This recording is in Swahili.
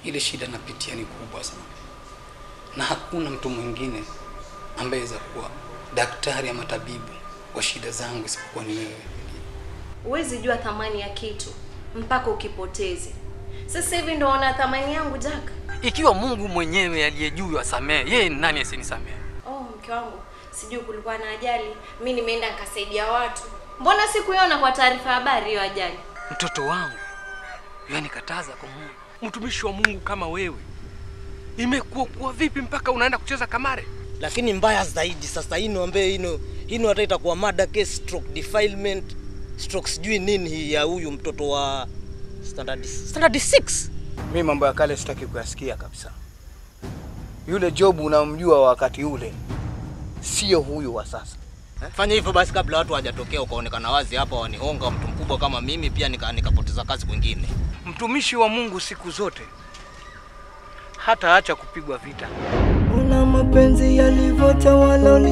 ile shida napitia ni kubwa sana. Na hakuna mtu mwingine ambaye aweza kuwa daktari ama tabibu wa shida zangu isipokuwa ni wewe. Huwezi jua thamani ya kitu mpaka ukipoteze. Sasa hivi ndo ona thamani yangu Jack. Ikiwa Mungu mwenyewe aliye juu asamehe, yeye ni nani asinisamehe? Mke wangu, sijui kulikuwa na ajali, mimi nimeenda nikasaidia watu. Mbona sikuiona kwa taarifa ya habari hiyo ajali? Mtoto wangu, yani kataza kwa Mungu. Mtumishi wa Mungu kama wewe, imekuwa vipi mpaka unaenda kucheza kamare? Lakini mbaya zaidi sasa hino hata itakuwa murder case, stroke defilement, stroke sijui nini hii ya huyu mtoto wa standard 6. Mimi mambo ya kale sitaki kuyasikia kabisa. Yule Job unamjua wakati ule, sio huyu wa sasa. Fanya hivyo basi kabla watu hawajatokea ukaonekana wazi hapa wanihonga mtu mkubwa kama mimi pia nikapoteza kazi kwingine. Mtumishi wa Mungu siku zote hata acha kupigwa vita. Una mapenzi yalivyotawala